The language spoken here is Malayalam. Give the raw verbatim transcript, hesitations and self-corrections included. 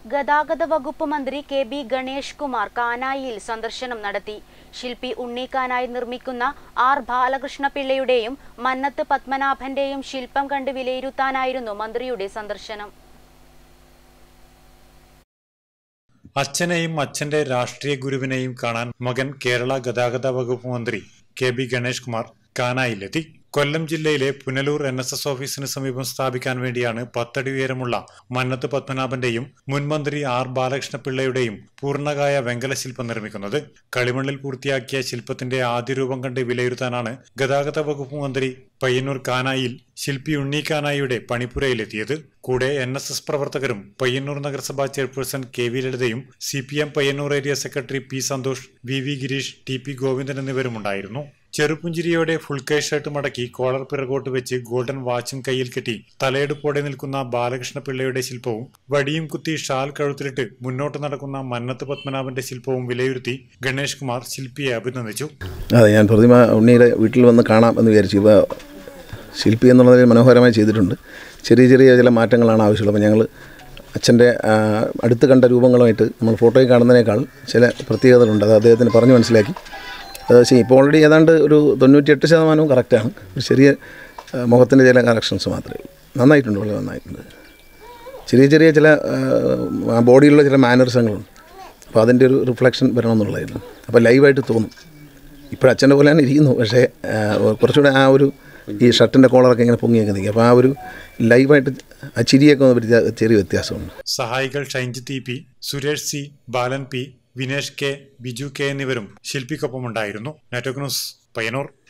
ഗതാഗത വകുപ്പ് മന്ത്രി കെ ബി ഗണേഷ് കുമാർ കാനായിൽ സന്ദർശനം നടത്തി. ശില്പി ഉണ്ണി കാനായി നിർമ്മിക്കുന്ന ആർ ബാലകൃഷ്ണ പിള്ളയുടെയും മന്നത്ത് പത്മനാഭന്റെയും ശില്പം കണ്ട് വിലയിരുത്താനായിരുന്നു മന്ത്രിയുടെ സന്ദർശനം. അച്ഛനെയും അച്ഛന്റെ രാഷ്ട്രീയ ഗുരുവിനെയും കാണാൻ മകൻ കേരള ഗതാഗത വകുപ്പ് മന്ത്രി കെ ബി ഗണേഷ് കുമാർ കാനായിലെത്തി. കൊല്ലം ജില്ലയിലെ പുനലൂർ എൻ എസ് എസ് ഓഫീസിന് സമീപം സ്ഥാപിക്കാൻ വേണ്ടിയാണ് പത്തടി ഉയരമുള്ള മന്നത്ത് പത്മനാഭന്റെയും മുൻമന്ത്രി ആർ ബാലകൃഷ്ണ പിള്ളയുടെയും പൂർണ്ണകായ വെങ്കല ശില്പം നിർമ്മിക്കുന്നത്. കളിമണ്ണിൽ പൂർത്തിയാക്കിയ ശില്പത്തിന്റെ ആദ്യ രൂപം കണ്ട് വിലയിരുത്താനാണ് ഗതാഗത വകുപ്പ് മന്ത്രി പയ്യന്നൂർ കാനായിൽ ശില്പി ഉണ്ണി കാനായിയുടെ പണിപ്പുരയിലെത്തിയത്. കൂടെ എൻ എസ് എസ് പ്രവർത്തകരും പയ്യന്നൂർ നഗരസഭാ ചെയർപേഴ്സൺ കെ വി ലളിതയും സി പി എം പയ്യന്നൂർ ഏരിയ സെക്രട്ടറി പി സന്തോഷ്, വി വി ഗിരീഷ്, ടി പി ഗോവിന്ദൻ എന്നിവരുമുണ്ടായിരുന്നു. ചെറുപുഞ്ചിരിയോടെ ഫുൾ കൈ ഷർട്ട് മടക്കി കോളർ പിറകോട്ട് വെച്ച് ഗോൾഡൻ വാച്ചും കയ്യിൽ കെട്ടി തലയെടുപ്പോടെ നിൽക്കുന്ന ബാലകൃഷ്ണ പിള്ളയുടെ ശില്പവും വടിയും കുത്തി ഷാൽ കഴുത്തിലിട്ട് മുന്നോട്ട് നടക്കുന്ന മന്നത്ത് പത്മനാഭന്റെ ശില്പവും വിലയിരുത്തി ഗണേഷ് കുമാർ ശില്പിയെ അഭിനന്ദിച്ചു. അതെ, ഞാൻ പ്രതിമ ഉണ്ണിയുടെ വീട്ടിൽ വന്ന് കാണാം എന്ന് വിചാരിച്ചു. ഇപ്പോൾ ശില്പി എന്നുള്ളതിൽ മനോഹരമായി ചെയ്തിട്ടുണ്ട്. ചെറിയ ചെറിയ ചില മാറ്റങ്ങളാണ് ആവശ്യമുള്ളത്. അപ്പോൾ ഞങ്ങൾ അച്ഛൻ്റെ അടുത്ത് കണ്ട രൂപങ്ങളുമായിട്ട് നമ്മൾ ഫോട്ടോയിൽ കാണുന്നതിനേക്കാൾ ചില പ്രത്യേകതകളുണ്ട്. അത് അദ്ദേഹത്തിന് പറഞ്ഞു മനസ്സിലാക്കി. ശരി, ഇപ്പോൾ ഓൾറെഡി ഏതാണ്ട് ഒരു തൊണ്ണൂറ്റി എട്ട് ശതമാനവും കറക്റ്റാണ്. ചെറിയ മുഖത്തിൻ്റെ ചില കറക്ഷൻസ് മാത്രമേ ഉള്ളൂ. നന്നായിട്ടുണ്ട്, വളരെ നന്നായിട്ടുണ്ട്. ചെറിയ ചെറിയ ചില ബോഡിയിലുള്ള ചില മാനറിസങ്ങളുണ്ട്. അപ്പോൾ അതിൻ്റെ ഒരു റിഫ്ലക്ഷൻ വരണമെന്നുള്ളതായിരുന്നു. അപ്പോൾ ലൈവായിട്ട് തോന്നും. ഇപ്പോൾ അച്ഛൻ്റെ പോലെയാണ് ഇരിക്കുന്നു, പക്ഷേ കുറച്ചുകൂടെ ആ ഒരു ഈ ഷർട്ടിൻ്റെ കോളറൊക്കെ ഇങ്ങനെ പൊങ്ങിയൊക്കെ നിൽക്കും. അപ്പോൾ ആ ഒരു ലൈവായിട്ട് ആ ചിരിയൊക്കെ ഒന്ന് ചെറിയ വ്യത്യാസമുണ്ട്. സഹായികൾ ഷൈൻജിത്ത് പി, സുരേഷ് സി, ബാലൻ പി, വിനേഷ് കെ, ബിജു കെ എന്നിവരും ശില്പിക്കൊപ്പമുണ്ടായിരുന്നു. Network news, Payyanur.